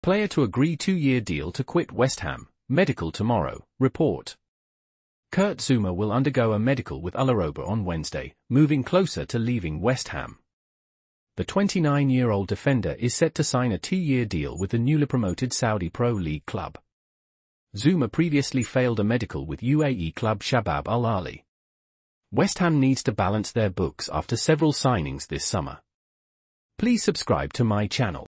Player to agree 2-year deal to quit West Ham, medical tomorrow, report. Kurt Zouma will undergo a medical with Al-Orobah on Wednesday, moving closer to leaving West Ham. The 29-year-old defender is set to sign a 2-year deal with the newly promoted Saudi Pro League club. Zouma previously failed a medical with UAE club Shabab Al-Ahli. West Ham needs to balance their books after several signings this summer. Please subscribe to my channel.